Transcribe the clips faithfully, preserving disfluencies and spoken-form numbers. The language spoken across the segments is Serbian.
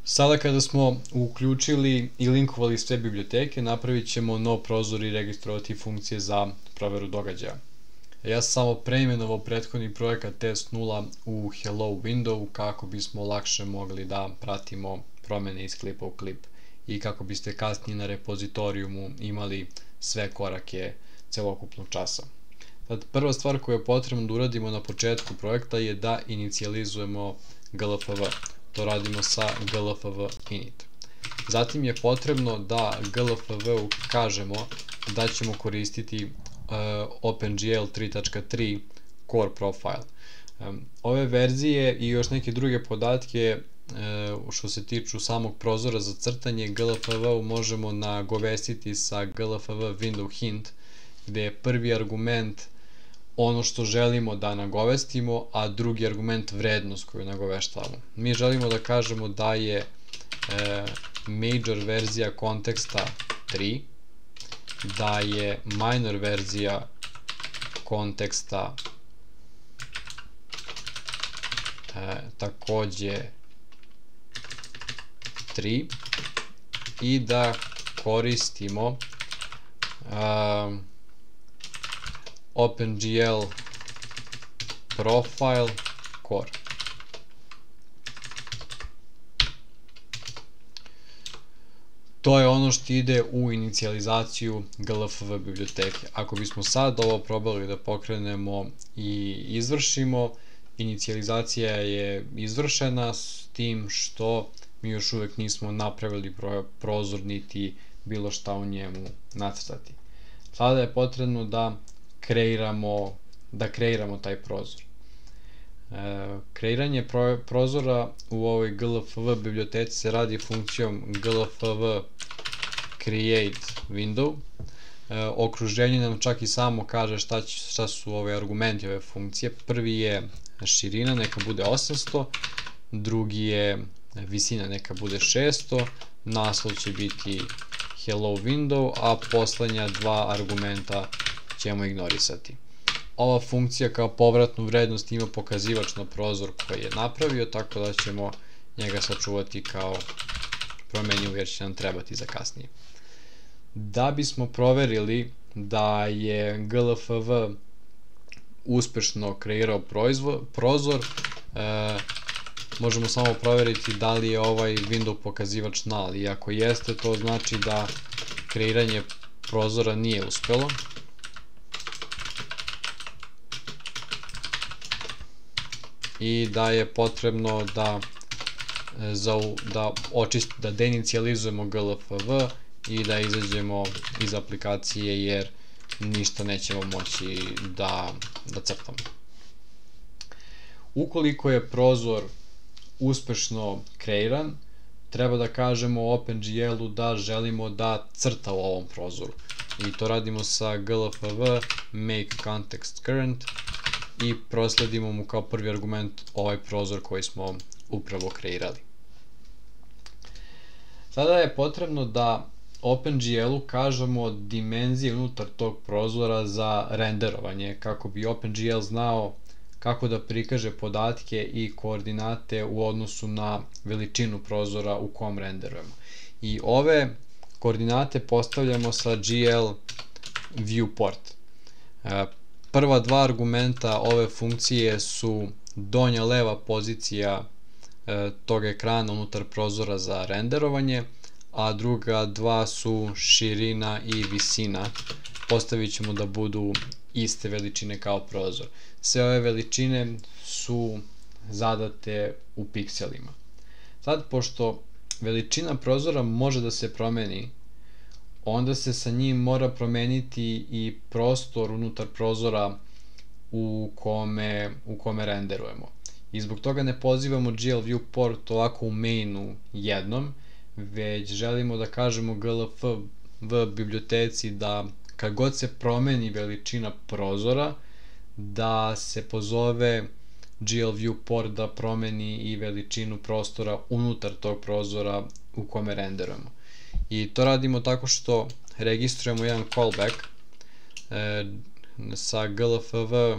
Sada kada smo uključili i linkovali sve biblioteke, napravit ćemo nov prozor i registrovati funkcije za proveru događaja. Ja sam samo preimenovao prethodni projekat test nula u Hello Window kako bismo lakše mogli da pratimo promene iz klipa u klip i kako biste kasnije na repozitorijumu imali sve korake celokupnog časa. Tad, prva stvar koju je potrebno da uradimo na početku projekta je da inicijalizujemo G L F V. To radimo sa G L F V init. Zatim je potrebno da G L F V-u kažemo da ćemo koristiti uh, OpenGL tri tačka tri Core Profile. Um, ove verzije i još neke druge podatke uh, što se tiču samog prozora za crtanje G L F V-u možemo nagovestiti sa G L F V window hint, gde je prvi argument ono što želimo da nagovestimo, a drugi argument vrednost koju nagoveštavamo. Mi želimo da kažemo da je e, major verzija konteksta tri, da je minor verzija konteksta e, takođe tri i da koristimo e, OpenGL Profile Core. To je ono što ide u inicijalizaciju G L F V biblioteke. Ako bismo sad ovo probali da pokrenemo i izvršimo, inicijalizacija je izvršena s tim što mi još uvek nismo napravili prozor niti bilo šta u njemu nacrtati. Sada je potrebno da kreiramo, da kreiramo taj prozor. E, kreiranje pro, prozora u ovoj G L F V biblioteci se radi funkcijom G L F V create window. E, okruženje nam čak i samo kaže šta, će, šta su ove argumenti ove funkcije. Prvi je širina, neka bude osamsto, drugi je visina, neka bude šesto, naslov će biti hello window, a poslednja dva argumenta ćemo ignorisati. Ova funkcija kao povratnu vrednost ima pokazivač na prozor koji je napravio, tako da ćemo njega sačuvati kao promenjiv jer će nam trebati za kasnije. Da bismo proverili da je G L F V uspešno kreirao proizvod, prozor, e, možemo samo proveriti da li je ovaj window pokazivač null, i ako jeste, to znači da kreiranje prozora nije uspelo. I da je potrebno da, za, da, očist, da deinicijalizujemo G L F V i da izađemo iz aplikacije jer ništa nećemo moći da, da crtamo. Ukoliko je prozor uspešno kreiran, treba da kažemo OpenGL-u da želimo da crta u ovom prozoru. I to radimo sa G L F V make context current i prosledimo mu kao prvi argument ovaj prozor koji smo upravo kreirali. Sada je potrebno da OpenGL-u kažemo dimenzije unutar tog prozora za renderovanje, kako bi OpenGL znao kako da prikaže podatke i koordinate u odnosu na veličinu prozora u kom renderujemo. I ove koordinate postavljamo sa G L viewport. Prva dva argumenta ove funkcije su donja leva pozicija e, tog ekrana unutar prozora za renderovanje, a druga dva su širina i visina. Postavit ćemo da budu iste veličine kao prozor. Sve ove veličine su zadate u pikselima. Sad, pošto veličina prozora može da se promeni, onda se sa njim mora promeniti i prostor unutar prozora u kome, u kome renderujemo. I zbog toga ne pozivamo G L viewport ovako u mainu jednom, već želimo da kažemo G L F V biblioteci da kad god se promeni veličina prozora, da se pozove G L viewport da promeni i veličinu prostora unutar tog prozora u kome renderujemo. I to radimo tako što registrujemo jedan callback e, sa G L F V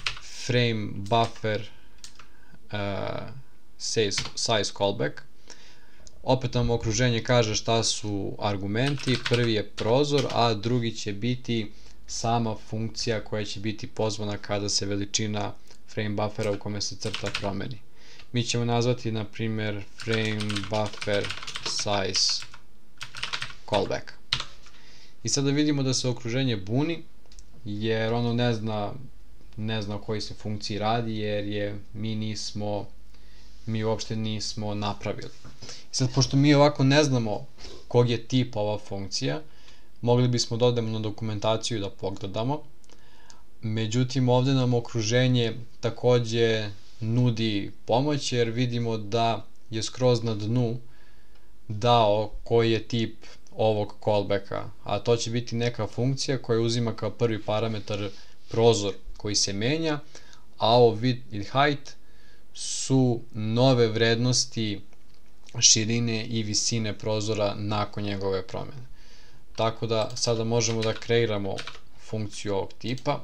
frame buffer uh, size, size callback. Opet nam okruženje kaže šta su argumenti, prvi je prozor, a drugi će biti sama funkcija koja će biti pozvana kada se veličina frame buffera u kome se crta promeni. Mi ćemo nazvati, na primjer, frame buffer size callback. I sada vidimo da se okruženje buni, jer ono ne zna, ne zna o kojoj se funkciji radi, jer je mi nismo, mi uopšte nismo napravili. I sad, pošto mi ovako ne znamo kog je tip ova funkcija, mogli bismo da odemo na dokumentaciju i da pogledamo. Međutim, ovde nam okruženje takođe nudi pomoć, jer vidimo da je skroz na dnu dao koji je tip ovog callbacka, a to će biti neka funkcija koja uzima kao prvi parametar prozor koji se menja, a ovo width i height su nove vrednosti širine i visine prozora nakon njegove promene. Tako da sada možemo da kreiramo funkciju ovog tipa,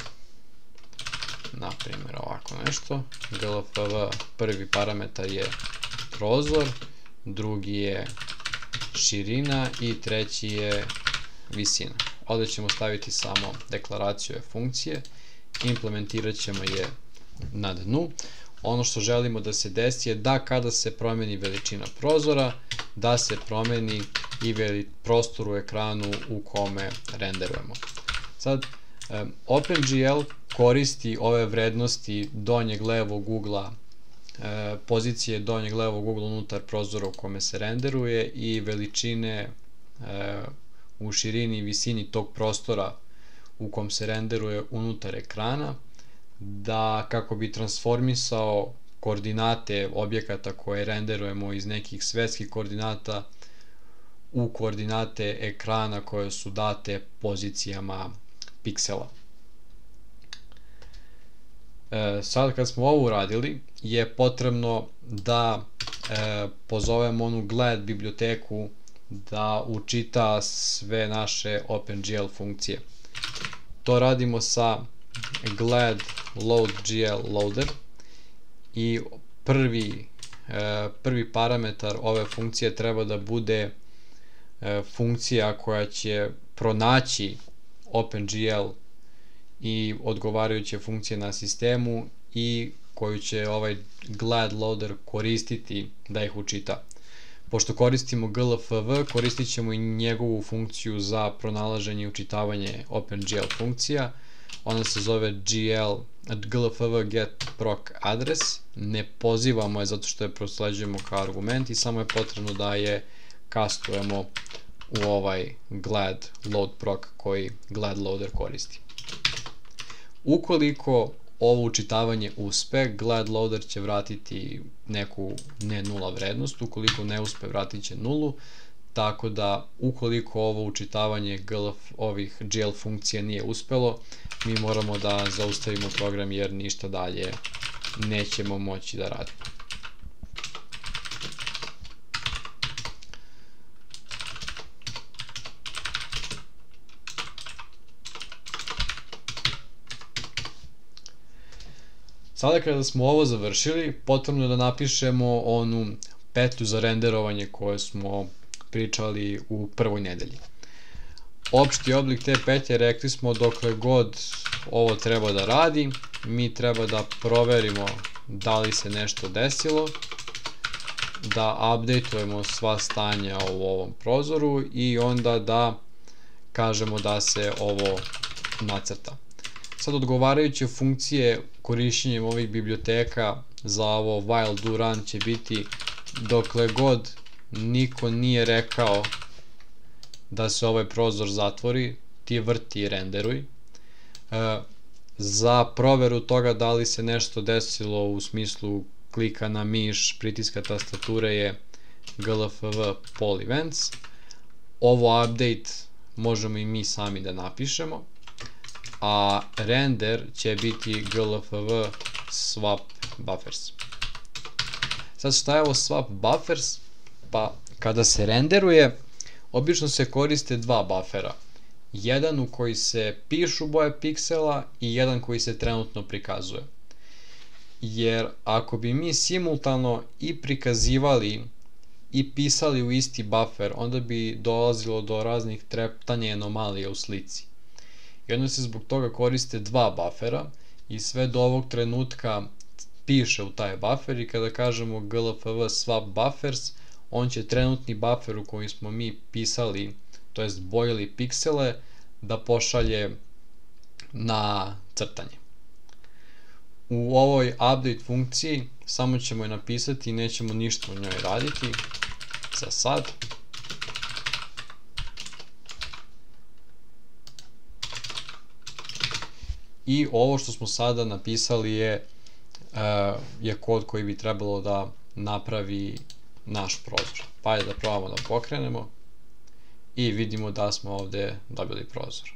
na primjer ovako nešto, glfv prvi parametar je prozor, drugi je širina i treći je visina. Ovdje ćemo staviti samo deklaraciju ove funkcije, implementirat ćemo je na dnu. Ono što želimo da se desi je da kada se promeni veličina prozora, da se promeni i prostor u ekranu u kome renderujemo. Sad, OpenGL koristi ove vrednosti donjeg levog ugla, pozicije donjeg levog ugla unutar prozora u kome se renderuje i veličine u širini i visini tog prostora u kom se renderuje unutar ekrana, da kako bi transformisao koordinate objekata koje renderujemo iz nekih svetskih koordinata u koordinate ekrana koje su date pozicijama piksela. E, sad kad smo ovo uradili, je potrebno da e, pozovemo onu glad biblioteku da učita sve naše OpenGL funkcije. To radimo sa glad loadgl loader i prvi, e, prvi parametar ove funkcije treba da bude e, funkcija koja će pronaći OpenGL i odgovarajuće funkcije na sistemu i koju će ovaj glad loader koristiti da ih učita. Pošto koristimo glfv, koristit ćemo i njegovu funkciju za pronalaženje i učitavanje OpenGL funkcija. Ona se zove gl, glfv get proc address, ne pozivamo je zato što je prosleđujemo kao argument i samo je potrebno da je kastujemo u ovaj glad load proc koji glad loader koristi. Ukoliko ovo učitavanje uspe, glad loader će vratiti neku ne nula vrednost, ukoliko ne uspe vratit će nulu, tako da ukoliko ovo učitavanje glf, ovih gl funkcija nije uspelo, mi moramo da zaustavimo program jer ništa dalje nećemo moći da radimo. Sada kada smo ovo završili, potrebno je da napišemo onu petlju za renderovanje koju smo pričali u prvoj nedelji. Opšti oblik te petlje rekli smo dokle god ovo treba da radi, mi treba da proverimo da li se nešto desilo, da updateujemo sva stanja u ovom prozoru i onda da kažemo da se ovo nacrta. Sad odgovarajuće funkcije korišćenjem ovih biblioteka za ovo while do run će biti dokle god niko nije rekao da se ovaj prozor zatvori, ti vrti i renderuj. Za proveru toga da li se nešto desilo u smislu klika na miš, pritiska tastature je glfv poll events. Ovo update možemo i mi sami da napišemo, a render će biti glfv swap buffers. Sad šta je ovo swap buffers? Pa kada se renderuje, obično se koriste dva buffera. Jedan u koji se pišu boje piksela i jedan koji se trenutno prikazuje. Jer ako bi mi simultano i prikazivali i pisali u isti buffer, onda bi dolazilo do raznih treptanja i anomalija u slici. I onda se zbog toga koriste dva buffera i sve do ovog trenutka piše u taj buffer i kada kažemo glfv swap buffers, on će trenutni buffer u kojem smo mi pisali, to jest bojili piksele, da pošalje na crtanje. U ovoj update funkciji samo ćemo je napisati i nećemo ništa u njoj raditi za sad. I ovo što smo sada napisali je, uh, je kod koji bi trebalo da napravi naš prozor. Pa ajde da probamo da pokrenemo i vidimo da smo ovde dobili prozor.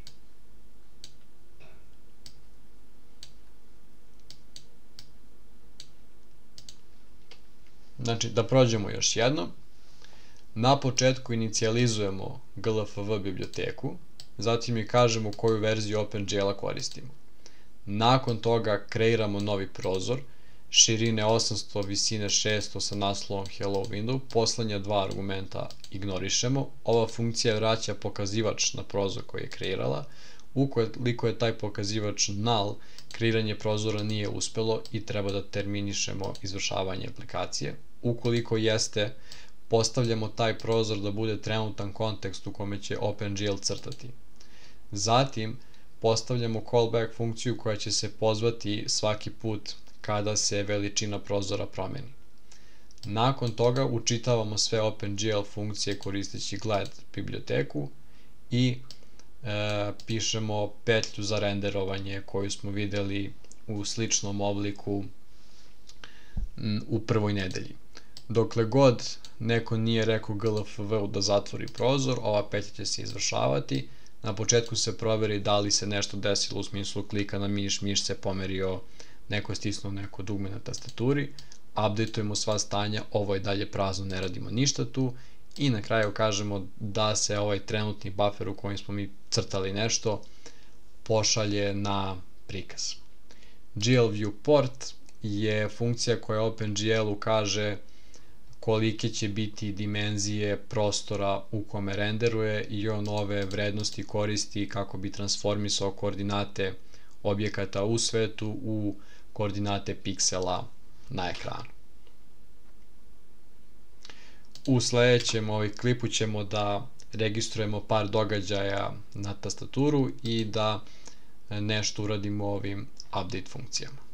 Znači, da prođemo još jedno. Na početku inicijalizujemo glfv biblioteku, zatim je kažemo koju verziju OpenGL-a koristimo. Nakon toga kreiramo novi prozor, širine osamsto, visine šesto sa naslovom Hello Window, poslednja dva argumenta ignorišemo. Ova funkcija vraća pokazivač na prozor koji je kreirala. Ukoliko je taj pokazivač null, kreiranje prozora nije uspelo i treba da terminišemo izvršavanje aplikacije. Ukoliko jeste, postavljamo taj prozor da bude trenutan kontekst u kome će OpenGL crtati. Zatim, postavljamo callback funkciju koja će se pozvati svaki put kada se veličina prozora promeni. Nakon toga učitavamo sve OpenGL funkcije koristeći gled biblioteku i e, pišemo petlju za renderovanje koju smo videli u sličnom obliku m, u prvoj nedelji. Dokle god neko nije rekao glfv-u da zatvori prozor, ova petlja će se izvršavati. Na početku se proveri da li se nešto desilo u smislu klika na miš, miš se pomerio, neko je stisnuo neko dugme na tastaturi, updateujemo sva stanja, ovo je dalje prazno, ne radimo ništa tu i na kraju kažemo da se ovaj trenutni buffer u kojem smo mi crtali nešto pošalje na prikaz. glViewPort je funkcija koja OpenGL-u kaže kolike će biti dimenzije prostora u kome renderuje i on ove vrednosti koristi kako bi transformisao koordinate objekata u svetu u koordinate piksela na ekranu. U sledećem ovaj klipu ćemo da registrujemo par događaja na tastaturu i da nešto uradimo ovim update funkcijama.